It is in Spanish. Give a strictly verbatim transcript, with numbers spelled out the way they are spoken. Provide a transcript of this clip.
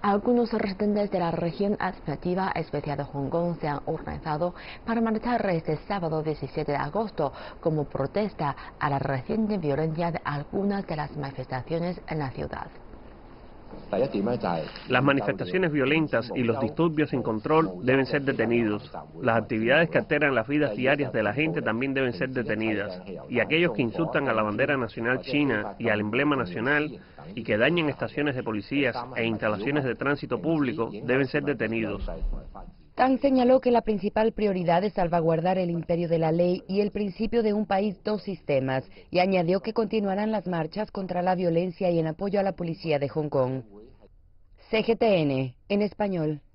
Algunos residentes de la región administrativa especial de Hong Kong se han organizado para marchar este sábado diecisiete de agosto como protesta a la reciente violencia de algunas de las manifestaciones en la ciudad. Las manifestaciones violentas y los disturbios sin control deben ser detenidos. Las actividades que alteran las vidas diarias de la gente también deben ser detenidas. Y aquellos que insultan a la bandera nacional china y al emblema nacional y que dañen estaciones de policías e instalaciones de tránsito público deben ser detenidos. Tang señaló que la principal prioridad es salvaguardar el imperio de la ley y el principio de un país, dos sistemas, y añadió que continuarán las marchas contra la violencia y en apoyo a la policía de Hong Kong. C G T N, en español.